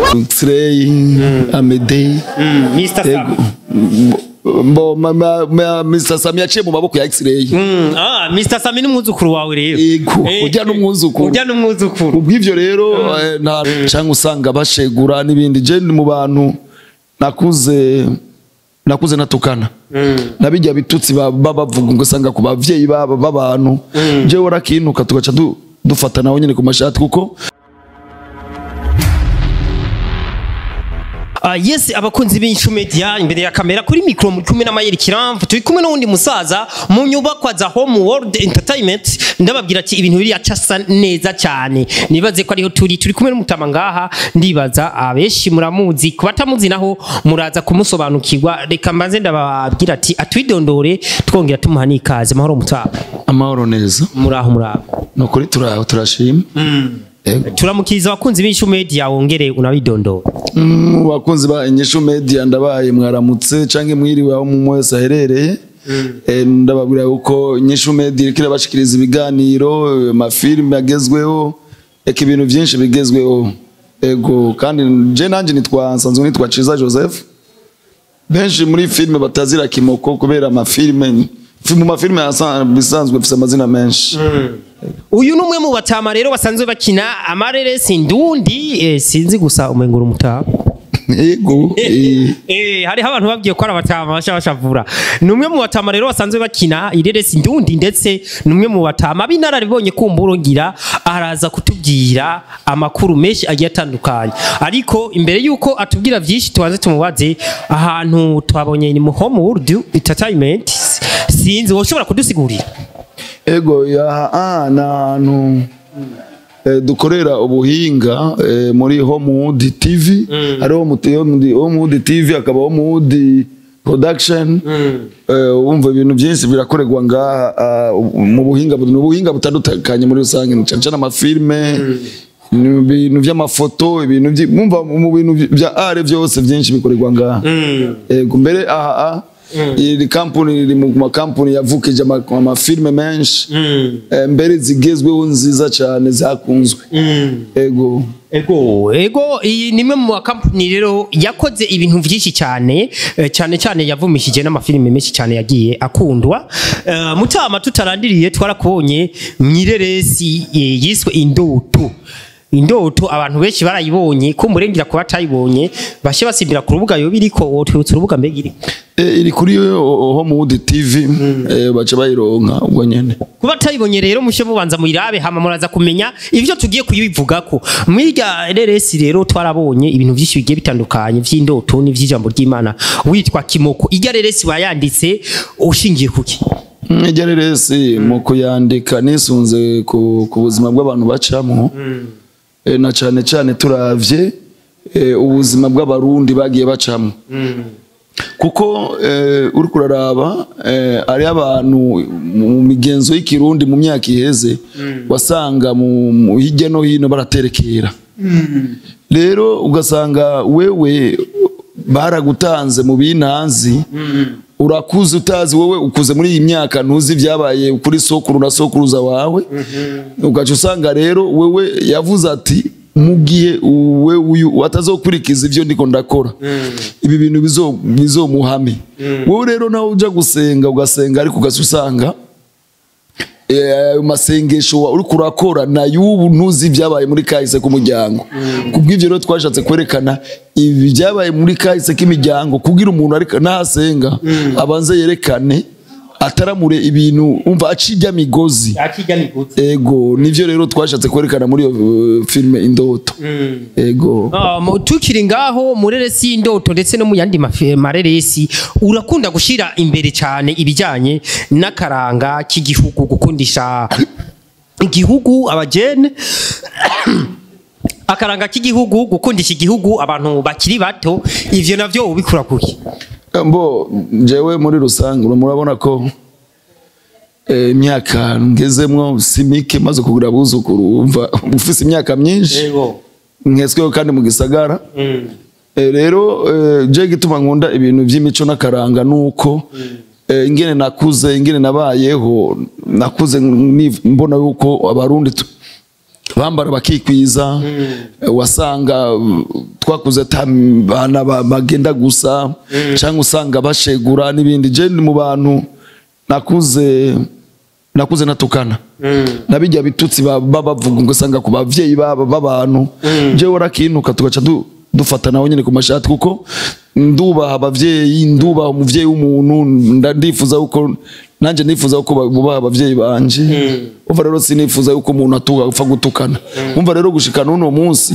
X-ray Amedei Mr. Sam Mr. Sam yaciye mu maboko ya X-ray Mr. Sam ni umwuzukuru wawe rero ujya n'umwuzukuru ubw'ivyo rero nta cyangwa usanga bashegura n'ibindi je mu bantu nakuze natukana nabijya bitutsi bavuga ngo sanga ku bavyeyi b'abantu je warakinuka tugaca dufata nawe nyene ku mashati kuko yes abakunzi b'Inyishu Media imbere ya kamera kuri micro muri kumwe n'amayeri kiramvu turi kumwe n'undi musaza mu nyubakwa za Home World Entertainment ndababwira ati ibintu biri acasa neza cyane nibaze ko ariho turi kumwe n'umutama ngaha ndibaza abeshi muramuzi kubatamuzi naho muraza kumusobanukirwa reka mbanze ndababwira ati atwidondore twongera tumuha nikaze mahoro mutaba amahoro neza muraho no kuri turashima turamukiza abakunzi b'Inyishu Media wongere unabidondora bakunzi ba Inyishu Media ndabaye mwaramutse canke mwiriwe aho mu mwese aherereye ndababwira uko Inyishu Media ikira bashikiriza ibiganiro amafilme yagezweho ibintu byinshi bigezweho ego kandi je nanje nsanzwe nitwa Ciza Joseph benshi muri filme batazira Kimoko kubera amafilme mu mafilme bisanzwe bifite amazina menshi uyu numwe mu batama rero basanzwe bakina amareresi ndundi sinzi gusa umengura umutama yego hariho abantu babwiye ko ari abatama bashavura numwe mu batama rero basanzwe bakina ireresi ndundi ndetse numwe mu batama binararibonye kumburongira araza kutubwira amakuru menshi agiye atandukanye ariko imbere yuko atubwira byinshi tubanze tumubaze ahantu twabonye ni mu Home World Entertainment sinzi woshobora kudusigurira ego ya nantu dukorera ubuhinga muri Home World TV hariho Home World TV akaba Home World Production umva ibintu byinshi birakorerwa ngaha mu buhinga butandukanye muri rusange cyane amafilme ibintu by'amafoto ibintu mwumva mu bintu bya art byose byinshi bikorerwa ngaha ego mbere iri company iri mu makampani yavukije amafilme menshi mbere zigezweho nziza cyane zakunzwe ego iyi nimwe mu makampani rero yakoze ibintu byinshi cyane yavumishije n'amafilme menshi cyane yagiye akundwa mutama tutarandiriye twarakubonye mwireresi yiswe Indoto abantu benshi barayibonye ko murengira kuba atayibonye bashe basimbira ku rubuga yo biriko wotwutse urubuga mbega iri kuri Home World TV baca bayironka ubwo nyene kuba atayibonye rero mushe mubanza muyirabe hama muraza kumenya ivyo tugiye kuyibivuga ko mwiga reresi rero twarabonye ibintu byinshi bigiye bitandukanye vy'indoto n'ivy'ijambo ry'Imana witwa Kimoko ijya reresi bayanditse ushingiye kuki ijya reresi mu kuyandika nisunze ku buzima bw'abantu bacamo na cyane turavye ubuzima bw'abarundi bagiye bacamo kuko uri kuraraba ari abantu mu migenzo y'ikirundi mu myaka iheze wasanga mu hirya no hino baraterekera rero ugasanga wewe baragutanze mu binanzi urakuze utazi wowe ukuze muri iyi myaka ntuzi byabaye kuri sokuru na sokuruza wawe ugaca usanga rero wewe yavuze ati mugiye uyu atazokurikiza ivyo ndiko ndakora ibi bintu bizomuhame wowe rero nawe uja gusenga ugasenga ariko ugasanga masengesho uri kurakora na yubu ntuzi byabaye muri kahise k'umuryango kubw'ivyo rero twashatse kwerekana ibi byabaye muri kahise k'imiryango kugira umuntu ariko nahasenga abanze yerekane ataramure ibintu umva acijya migozi ego nivyo rero twashatse kwerekana muri iyo filme Indoto ego tukiri ngaho mureresi Indoto ndetse no mu yandi mareresi urakunda gushira imbere cyane ibijyanye n'akaranga k'igihugu gukundisha igihugu abajene akaranga k'igihugu gukundisha igihugu abantu bakiri bato ivyo navyo ubikura kuki mbo jewe muri rusange murabona ko imyaka ngezemwo simike maze kugura buzukuru umva ufise imyaka myinshi nkesweho kandi mu gisagara rero je gituma nkunda ibintu by'imico n'akaranga nuko ingene nakuze ingene nabayeho nakuze mbona yuko abarundi bambara bakikwiza wasanga twakuze bana bagenda gusa cyangwa usanga bashegura n'ibindi je mu bantu nakuze natukana nabijya bitutsi bavuga ngo sanga ku bavyeyi b'abantu je warakinuka tugaca dufata naho nyene ku mashati kuko ndubaha abavyeyi ndubaha umuvyeyi w'umuntu ndifuza uko nanje nifuza uko bubaha abavyeyi banje umva rero sinifuza uko umuntu atuga upfa gutukana umva rero gushikana uno munsi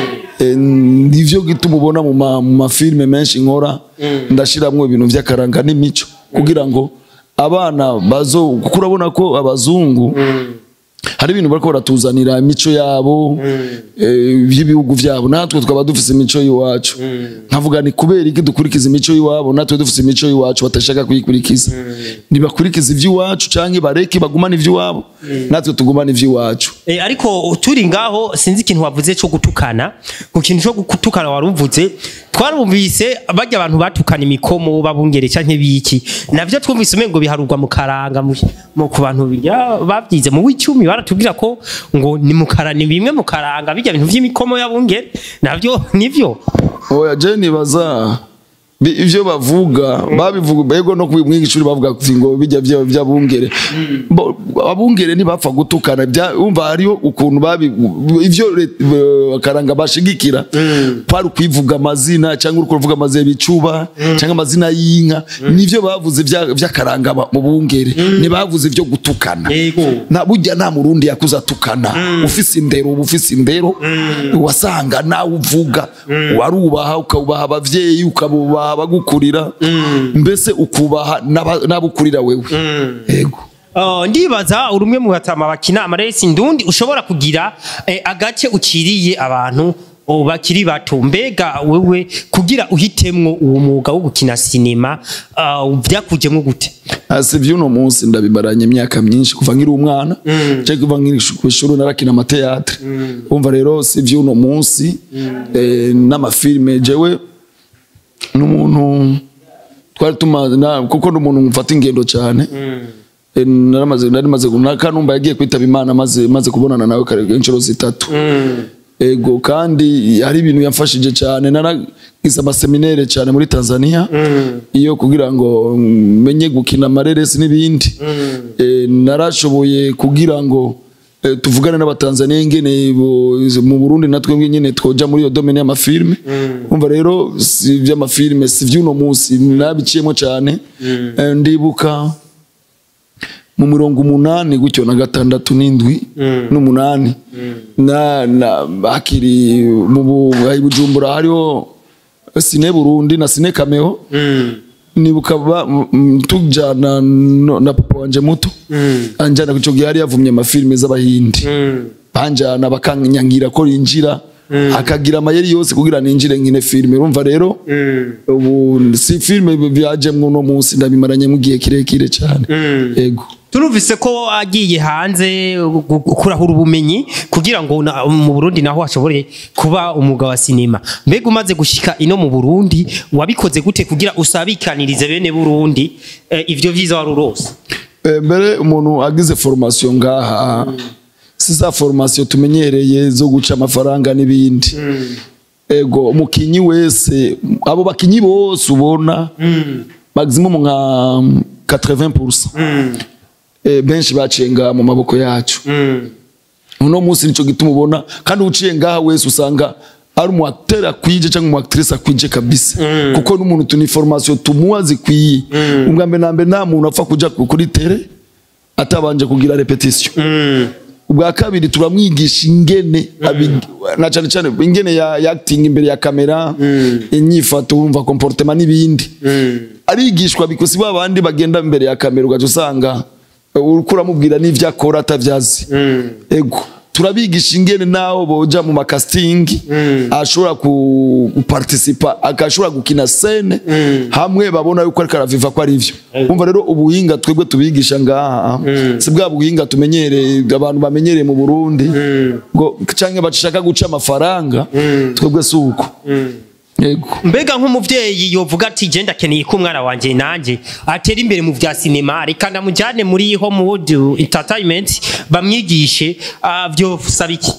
ndivyo gituma ubona mu mafilme menshi nkora ndashiramwe ibintu vy'akaranga n'imico kugira ngo abana bazo kurabona ko abazungu hari ibintu bariko baratuzanira imico yabo y'ibihugu vyabo natwe twaba dufise imico yiwacu nkavuga ni kubera iki dukurikiza imico yiwabo natwe dufise imico yiwacu batashaka kuyikurikiza nibakurikiza ivy'iwacu canke bareke bagumana ivy'iwabo natwe tugumana ivy'iwacu ariko turi ngaho sinzi ikintu wavuze cyo gutukana ku kintu cyo gutukana waruvuze twarumvise bajya abantu batukana imikomo babungere canke biki navyo twumvise umengo biharurwa mu karanga mu ku bantu babyize mu w'icumi baratubwira ko ngo ni mukara ni bimwe mu karanga bijya bintu vy'imikomo yabungere navyo nivyo oya je nibaza ivyo bavuga babivuga bego no kumwigishuri bavuga ngo bijya byabungere abungere ni bapfa gutukana umva hariyo ukuntu ivyo akaranga bashigikira par kwivuga amazina cyangwa uko uvuga amazina bicuba cyangwa amazina y'inka nivyo bavuze by'akaranga mu bungere ni bavuze ivyo gutukana na burya nta murundi yakuza tukana ufise indero wasanga nawe uvuga warubaha ukabaha abavyeyi ukabubaha bagukurira mbese ukubaha nabukurira wewe yego ndibaza urumwe mu batama bakina amaresi ndundi ushobora kugira agace ukiriye abantu bakiri bato mbega wewe kugira uhitemwo uwo mwuga wo gukina sinema byakujemwo gute asivyo no munsi ndabibaranye imyaka myinshi kuva nkiri umwana cyo kuva nkiri kwishuru narakina amateatre umva rero sivyo no munsi n'amafilme jewe n'umuntu twari tumaze kuko n'umuntu mfata ingendo cyane narimaze nakanumba yagiye kwitaba Imana maze kubonana nawe inshuro 3 ego kandi hari ibintu yamfashije cyane naragize amaseminaire cyane muri Tanzania iyo kugira ngo menye gukina amareresi n'ibindi narashoboye kugira ngo tuvugana n'abatanzania ingene mu Burundi natwe nyene twoja muri iyo domaine y'amafilme umva rero si vy'amafilme si vy'uno munsi nabiciyemo cyane ndibuka mu 80 gutyo na 6 n'umunani na akiri mu Bujumbura hariho Cine Burundi na Cine Cameo nibuka tujana na papa wanje muto anjana kuco gihari yavumye amafilme z'abahindi banjana bakanyangira ko rinjira akagira amayeri yose kugira ninjire nkine filme urumva rero ubu si filme byajemwe no munsi ndabimaranye mu gihe kirekire cyane yego turuvise ko agiye hanze kurahura ubumenyi kugira ngo mu Burundi naho ashobore kuba umwuga wa sinema mbega umaze gushika ino mu Burundi wabikoze gute kugira usabikanirize bene Burundi ivyo vyiza warurose mbere umuntu agize formation ngaha siza formation tumenyereye zo guca amafaranga n'ibindi ego umukinyi wese abo bakinyi bose ubona maximum nka 80% benshi bacenga mu maboko yacu uno munsi nico gituma ubona kandi uciye ngaha wese usanga ari umu acteur akwije cyangwa umu actrice akwije kabisa kuko n'umuntu tuni formation tumuwazi kwiye umwambe nambe nta muntu apfa kuja kuri tele atabanje kugira repetition ubwa kabiri turamwigisha ingene na cyane cyane ingene ya acting imbere ya kamera inyifato urumva comportement n'ibindi arigishwa bikosi babandi bagenda imbere ya kamera ugaje usanga urukura mubwira n'ivyo akora atavyazi ego turabigisha ingene naho boja mu makasting ashobora kuparticipa akashobora gukina scene hamwe babona yuko ariko araviva ko ari ivyo umva rero ubuhinga twebwe tubigisha ngaha si bwa buhinga tumenyereye abantu bamenyereye mu Burundi ngo canke bashaka guca amafaranga twebwe suko yego mbega nk'umuvyeyi yovuga ati je ndakeneye ko umwana wanje nanje atera imbere mu vya sinema reka ndamujane muri Hollywood Entertainment bamwigishe vyo sabiki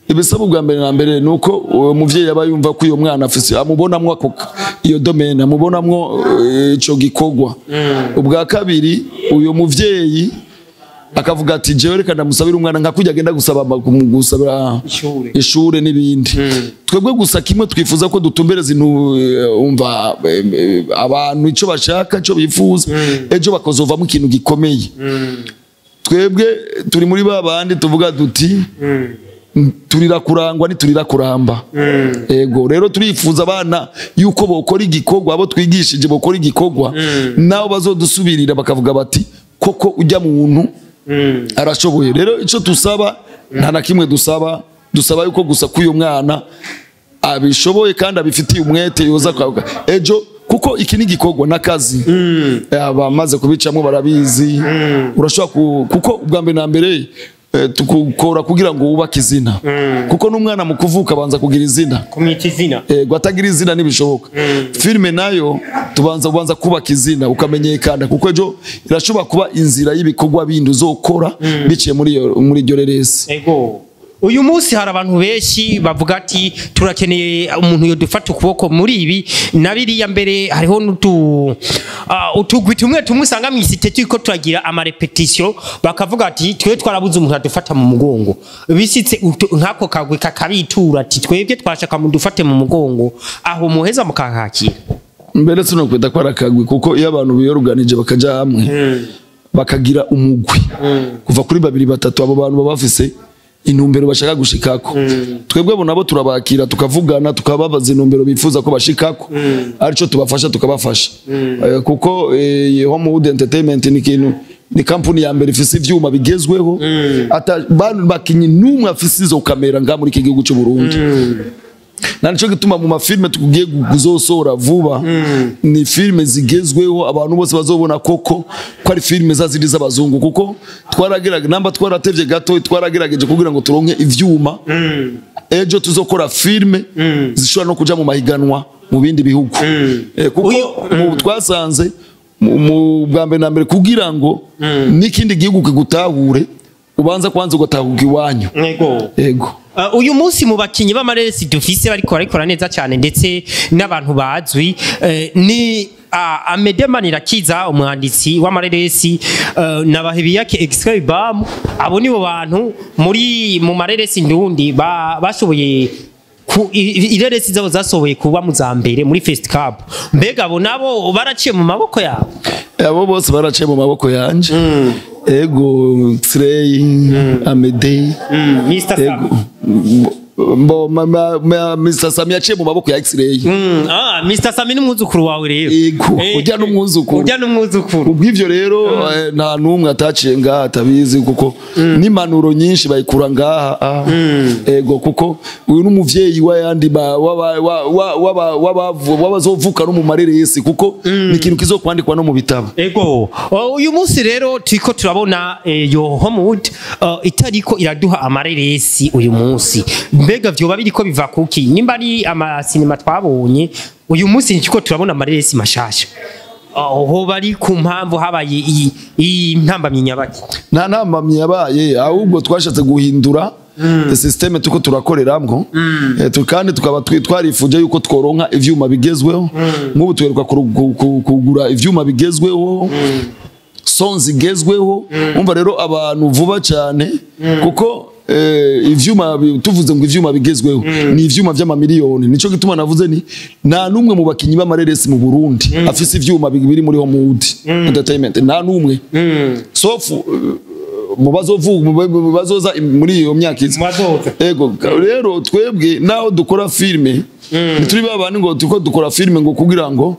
ibisaba bwa mbere na mbere nuko umuvyeyi aba yumva ko uyo mwana afise amubonamwo ako iyo domaine amubonamwo ico gikogwa ubwa kabiri uyo muvyeyi akavuga ati jewe reka ndamusabira umwana nka kujya agenda gusabira ishure n'ibindi twebwe gusa kimwe twifuza ko dutumbereza umva abantu ico bashaka ico bifuza ejo bakozovamo ikintu gikomeye twebwe turi muri babandi tuvuga duti turira kurangwa ni turira kuramba ego rero turifuza abana yuko bokora igikogwa abo twigishije bokora igikogwa naho bazodusubirira bakavuga bati koko ujya mu muntu arashoboye rero ico tusaba nta na kimwe dusaba yuko gusa kuyo mwana abishoboye kandi abifitiye umwete yoza ejo kuko iki ni gikogwa nakazi abamaze kubicamwe barabizi urashobora kuko ubwa mbere na mbere tukukora kugira ngo wubake izina kuko n'umwana mu kuvuka banza kugira izina kumwita izina gwatagira izina nibishoboka filme nayo tubanza kubaka izina ukamenyekana kuko ejo irashobora kuba inzira y'ibikogwa bindi uzokora biciye muri iryo reresi ego uyu munsi hari abantu benshi bavuga ati turakeneye umuntu yodufata ukuboko muri ibi nabiriya mbere hariho utugwi tumwe usanga mu isite turiko turagira amarepetition bakavuga ati twe twarabuze umuntu adufata mu mugongo bisitse nkako kagwi kakabitura ati twebwe twashaka mu dufate mu mugongo aho muheza mukakakira mbere tuno kwita kwa rakagwi kuko iyo abantu biyoruganije bakaja hamwe bakagira umugwi kuva kuri 2-3 abo bantu babafise intumbero bashaka gushikako twebwe abo nabo turabakira tukavugana tukababaza intumbero bifuza ko bashikako arico tubafasha tukabafasha kuko Homewood Entertainment ni kintu ni kampuni ya mbere ifise ivyuma bigezweho ata bakinyi numwe afise izo kamera nga muri kigihugu cy'u Burundi nanico gituma mu mafilme tukugiye kuzosora vuba ni filme zigezweho abantu bose bazobona koko ko ari filme zazindi z'abazungu kuko twaragerageje namba twaratevye gato twaragerageje kugira ngo turonke ivyuma ejo tuzokora filme zishobora no kuja mu mahiganwa mu bindi bihugu kuko mu twasanze mu bwambe na mbere kugira ngo n'ikindi gihugu kigutahure ubanza kwanza ugatahuka iwanyu ego uyu munsi mu bakinyi b'amareresi dufise bariko barikora neza cyane ndetse n'abantu bazwi ni Amedemanirakiza umwanditsi w'amareresi n'abahebiyake extrait bam abo nibo bantu muri mu mareresi ndundi bashoboye ireresi zabo zasoboye kuba mu zambere muri Fest Cup mbega abo nabo baraciye mu maboko yabo abo bose baraciye mu maboko yanje ego X-ray Amede Mr. Sam Mr. Sam yaciye mu maboko ya X-ray Mr. Sam ni umwuzukuru wawe rero ego ujya n'umwuzukuru ubw'ivyo rero nta numwe ataciye ngaha atabizi kuko n'impanuro nyinshi bayikura ngaha ego kuko uyu n'umuvyeyi w'ayandi wabazovuka no mu mareresi kuko ni ikintu kizokwandikwa no mu bitabo ego uyu munsi rero turiko turabona yo Homewood itariko iraduha amareresi uyu munsi mbega vyoba biriko biva kuki nimba ari amasinema twabonye uyu munsi niko turabona amareresi mashasha aho bari ku mpamvu habaye intambamye nyabaki nta ntambamye yabaye ahubwo twashatse guhindura systeme tuko turakoreramwo kandi tukaba twarifuje yuko tworonka ivyuma bigezweho nk'ubu tweruka kugura ivyuma bigezweho sonzi gezweho umva rero abantu vuba cyane kuko ivyuma tuvuze ngo ivyuma bigezweho ni ivyuma vy'amamiliyoni nico gituma navuze ni nta numwe mu bakinyi b'amareresi mu Burundi afise ivyuma biri muri Homewood Entertainment nta numwe sofu mubazoza muri iyo myaka izi ego rero twebwe naho dukora filme nituri babandi ngo tuko dukora filme ngo kugira ngo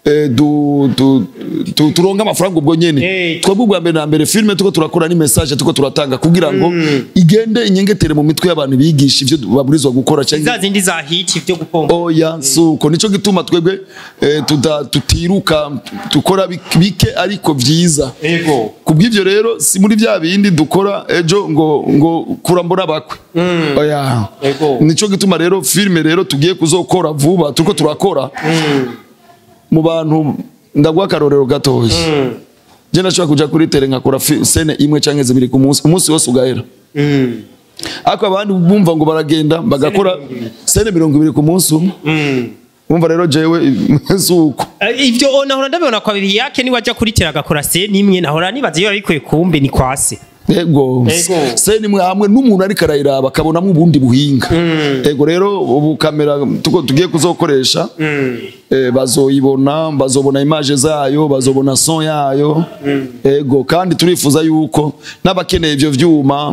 turonga amafaranga ubwo nyene twebwe ubwa mbere na mbere filme tuko turakora ni message tuko turatanga kugira ngo igende inyengetere mu mitwe y'abantu bigisha ivyo baburizwa gukora cyangwa zazindi za hit ivyo gupomba oya suko nico gituma twebwe tutiruka tukora bike ariko vyiza ego kubw'ivyo rero si muri vya bindi dukora ejo ngo kurambura bakwe oya nico gituma rero filme rero tugiye kuzokora vuba tuko turakora mu bantu ndagwa karorero gatoyi je nashobora kuja kuri tele nkakora scene imwe canke zibiri ku munsi wose ugahera ariko abandi bumva ngo baragenda bagakora sene 20 ku munsi umwe umva rero jewe zuko ivyo nahora ndabibona kwa bibi yake ni waja kuritera agakora sene imwe nahora nibaze yo ariko kumbe ni kwase ego sene imwe hamwe n'umuntu ari karayiraba akabonamo ubundi buhinga ego rero ubu kamera tugiye kuzokoresha bazoyibona bazobona image zayo bazobona son yayo ego kandi turifuza yuko n'abakeneye ivyo vyuma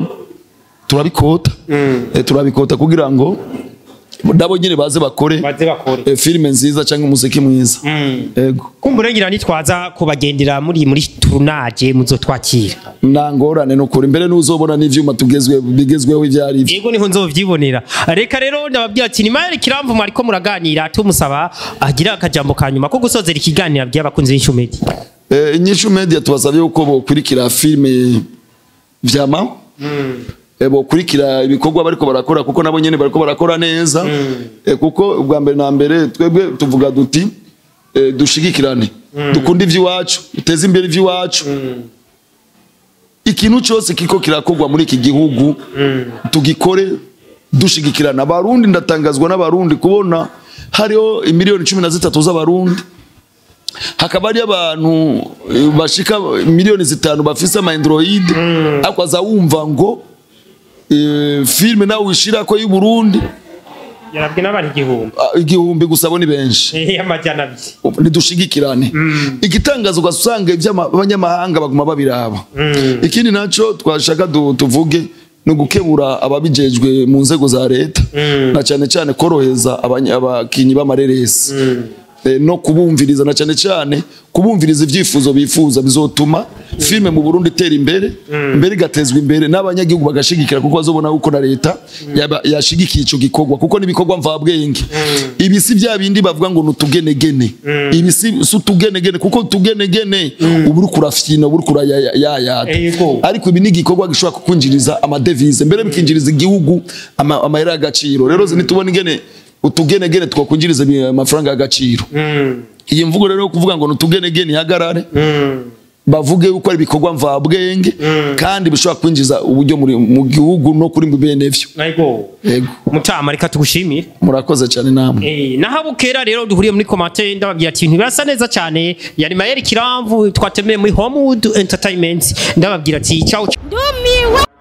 turabikota kugira ngo nabo nyine baze bakore filime nziza cyangwa umuziki mwiza ego kumburengira nitwaza kubagendera muri tournage muzotwakira nangorane no kuri imbere n'uzobona n'ivyuma bigezweho ivyari yego niho nzovyibonera reka rero ndababwira ati nimero kiramvu mariko muraganira tumusaba agira akajambo kanyuma ko gusozera ikiganiro by'abakunzi b'Inyishu Media Inyishu Media tubasavye uko bokurikira filime VYAMAHO ebo kurikira ibikorwa bariko barakora kuko nabo nyene bariko barakora neza kuko ubwa mbere na mbere twebwe tuvuga duti dushigikirane dukunda ivy'iwacu uteze imbere ivy'iwacu ikintu cyose kiko kirakogwa muri iki gihugu tugikore dushigikirana abarundi ndatangazwa n'abarundi kubona hariho imiliyoni 13 z'abarundi hakaba ari abantu bashika miliyoni 5 bafise ama Android akwaza wumva ngo filme nawe wishira ko y'u Burundi yarabwe n'abari igihumbi gusa bo ni benshi amajana nidushigikirane igitangazo gasanga iby'abanyamahanga baguma babiraba ikindi naco twashaka tuvuge no gukebura ababijejwe mu nzego za leta na cyane cyane koroheza abakinyi b'amareresi no kubumviriza na cyane cyane kubumviriza ivyifuzo bifuza bizotuma filme mu Burundi tera imbere igatezwa imbere n'abanyagihugu bagashigikira kuko bazobona uko na leta yashigikiye ico gikorwa kuko nibikorwa mvabwenge ibisi bya bindi bavuga ngo nutugenegene ibisi sutugenegene kuko tugenegene uburi kurafyina uburi kurayayata ariko ibi ni gikorwa gishobora kukwinjiriza amadevize mbere bikinjiriza igihugu amahera y'agaciro rero nitubona ingene utugenegene twakunjiriza amafaranga y'agaciro iyi mvugo rero kuvuga ngo nutugenegene hagarare bavuge uko ari bikorwa mvabwenge kandi bishobora kwinjiza uburyo mu gihugu no kuri mbenevyo yego mutama reka tugushimire murakoze cyane namwe nahabukera rero duhuriye muri commentaire ndababwira ati ibintu birasa neza cyane yari Mayeri Kiramvu twatemeye muri Homewood Entertainment ndababwira ati ciao